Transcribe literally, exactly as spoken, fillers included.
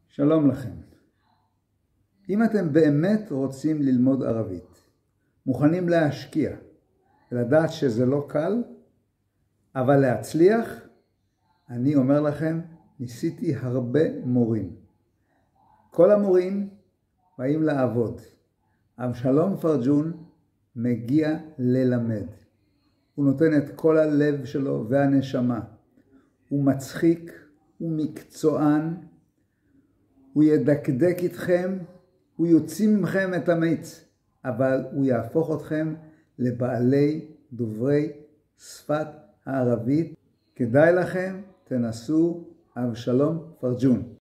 שלום לכם. אם אתם באמת רוצים ללמוד ערבית, מוכנים להשקיע ולדעת שזה לא קל, אבל להצליח, אני אומר לכם, ניסיתי הרבה מורים. כל המורים באים לעבוד. אבשלום פרג'ון מגיע ללמד. הוא נותן את כל הלב שלו והנשמה. הוא מצחיק, הוא מקצוען, הוא ידקדק איתכם, הוא יוציא ממכם את המיץ, אבל הוא יהפוך אתכם לבעלי דוברי שפת הערבית. כדאי לכם, תנסו אבשלום פרג'ון.